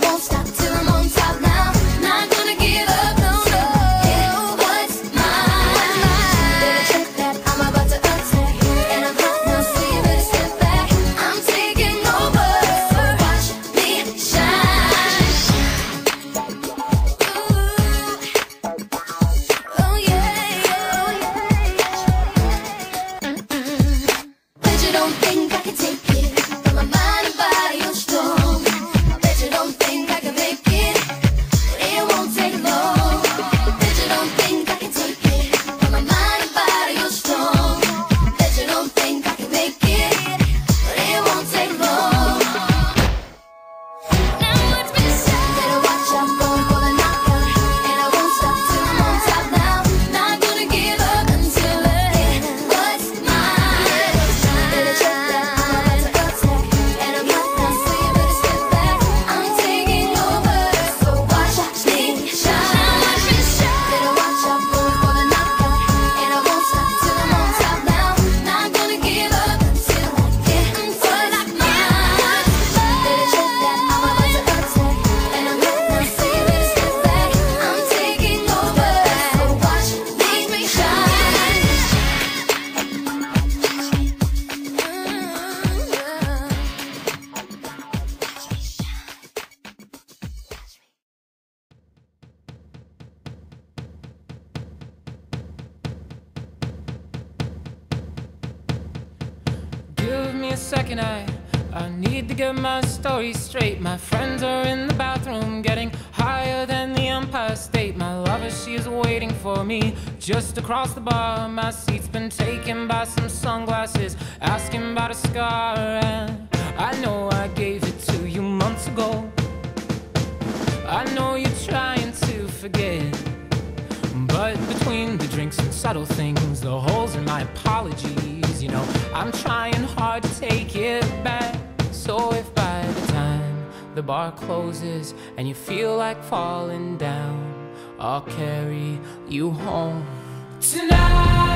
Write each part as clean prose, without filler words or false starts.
A second, I need to get my story straight. My friends are in the bathroom getting higher than the Empire State. My lover, she is waiting for me just across the bar. My seat's been taken by some sunglasses asking about a scar, and I know I gave it to you months ago. I know you're trying to forget, but between the drinks and subtle things, the holes in my apologies, you know, I'm trying hard to take it back. So if by the time the bar closes and you feel like falling down, I'll carry you home tonight.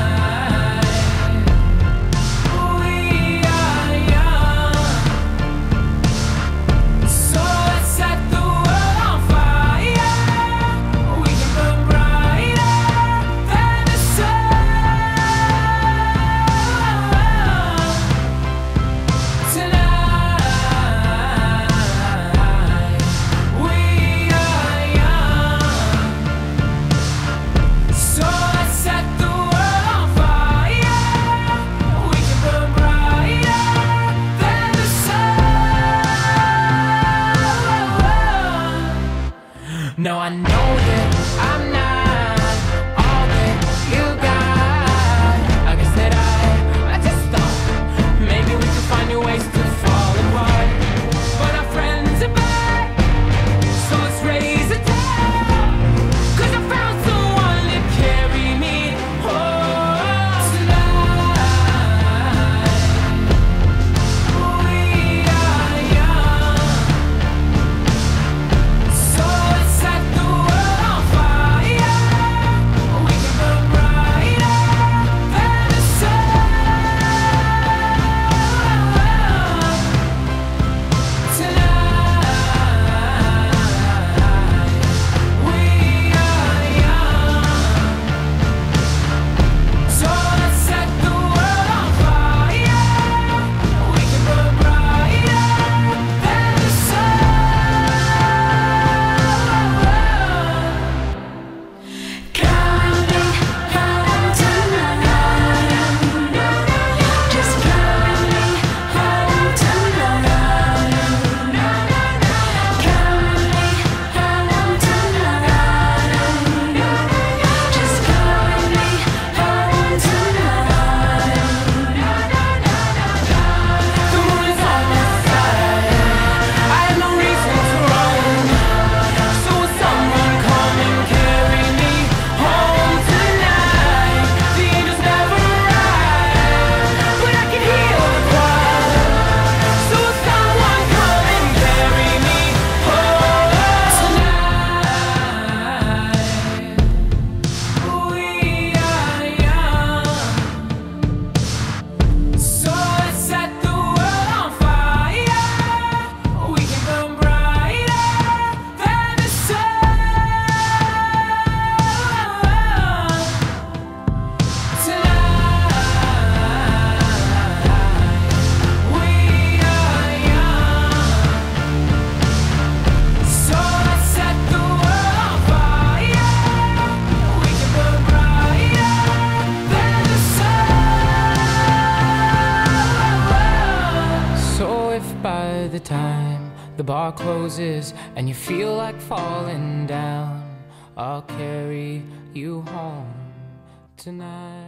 No, I know that I'm not all that you got. I guess that I just thought maybe we could find new ways to fall apart. But our friends are back, so let's raise a toast, 'cause I found someone to carry me home tonight. We are young, so let's set the world on fire. bar closes and you feel like falling down, I'll carry you home tonight.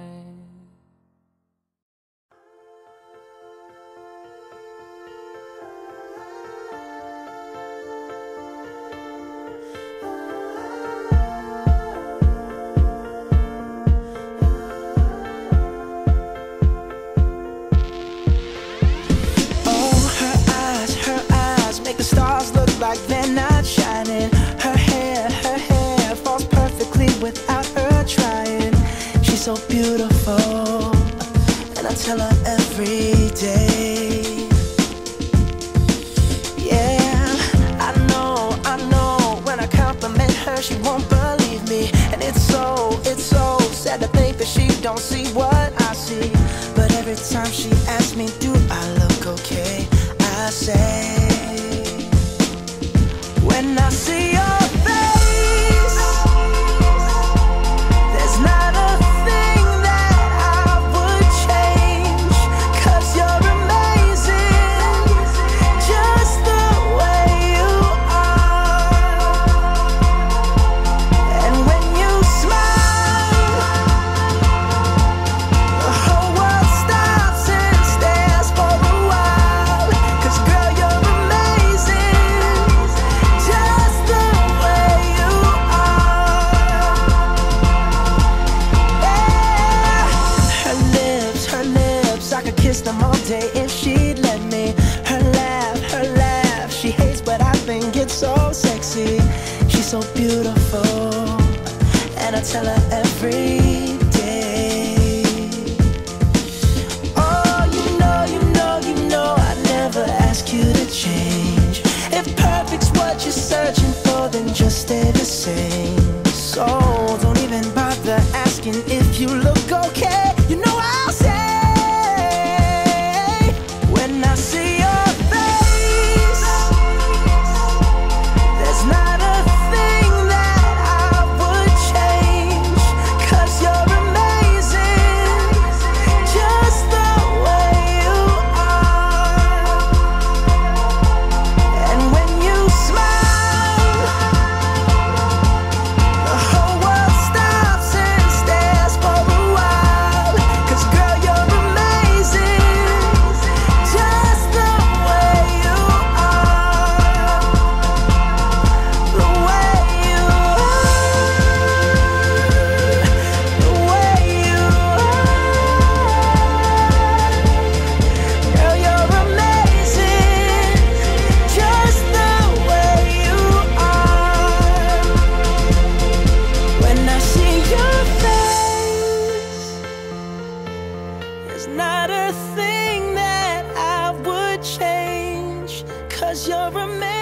The stars look like they're not shining. Her hair falls perfectly without her trying. She's so beautiful, and I tell her every day. Yeah, I know, when I compliment her, she won't believe me. And it's so sad to think that she don't see what I see. But every time she asks me, do I look okay, I say, when I see your face, there's not a thing that I would change, 'cause you're amazing, just the way you are. And when you smile, the whole world stops and stares for a while, 'cause girl, you're amazing, just the way you are. Yeah. Her lips, I could kiss them all day if she'd let me. Her laugh, she hates but I think it's so sexy. She's so beautiful, and I tell her every day. Oh, you know, I never ask you to change. If perfect's what you're searching for, then just stay the same. So don't even bother asking if you look okay. You know I'll say, when I see your face, there's not a thing that I would change, 'cause you're amazing, just the way you are. And when you smile, the whole world stops and stares for a while, 'cause girl, you're amazing, just the way you are. The way you are, the way you are. Girl, you're amazing, just the way you are. When I see your face, there's not a thing that I would change, 'cause you're amazing.